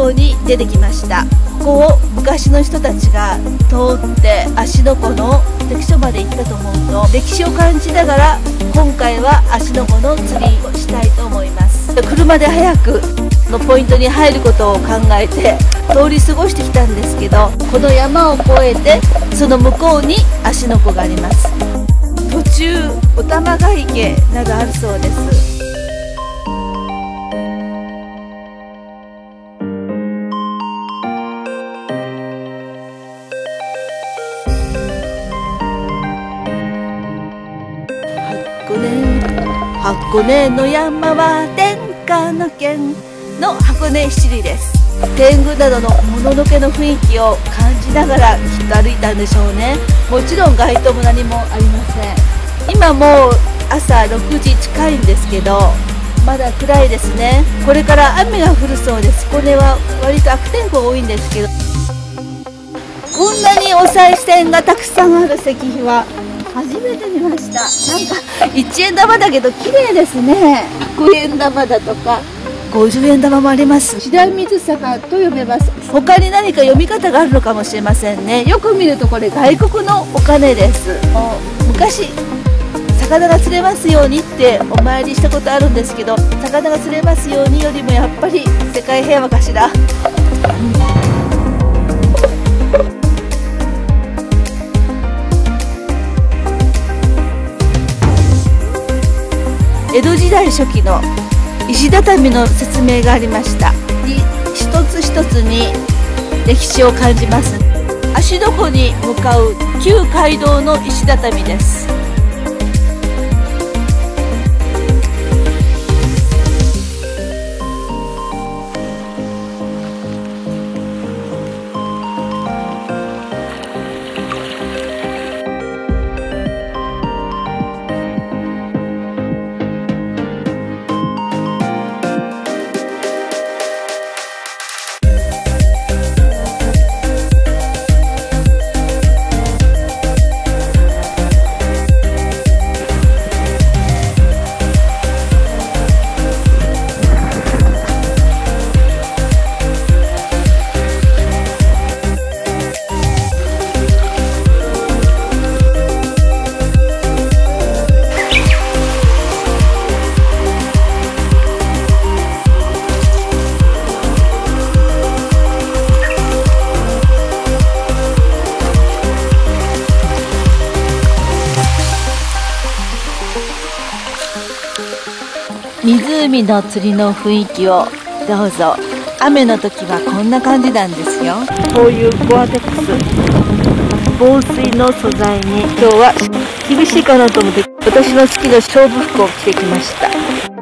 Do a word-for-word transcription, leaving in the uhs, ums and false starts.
こうに出てきました。ここを昔の人たちが通って芦ノ湖の関所まで行ったと思うと、歴史を感じながら今回は芦ノ湖の釣りをしたいと思います。車で早くのポイントに入ることを考えて通り過ごしてきたんですけど、この山を越えてその向こうに芦ノ湖があります。途中お玉ヶ池などあるそうです。箱根の山は天下の県の箱根七里です。天狗などのもののけの雰囲気を感じながらきっと歩いたんでしょうね。もちろん街灯も何もありません。今もう朝ろくじ近いんですけど、まだ暗いですね。これから雨が降るそうです。これは割と悪天候が多いんですけど、こんなにお賽銭がたくさんある石碑は初めて見ました。なんかいちえん玉だけど綺麗ですね。ひゃくえん玉だとかごじゅうえん玉もあります。白水坂と読めます。他に何か読み方があるのかもしれませんね。よく見るとこれ外国のお金です。昔魚が釣れますようにってお参りしたことあるんですけど、魚が釣れますようによりもやっぱり世界平和かしら。江戸時代初期の石畳の説明がありました。一つ一つに歴史を感じます。芦ノ湖に向かう旧街道の石畳です。湖の釣りの雰囲気をどうぞ。雨の時はこんな感じなんですよ。こういうゴアテックス防水の素材に今日は厳しいかなと思って私の好きな勝負服を着てきました。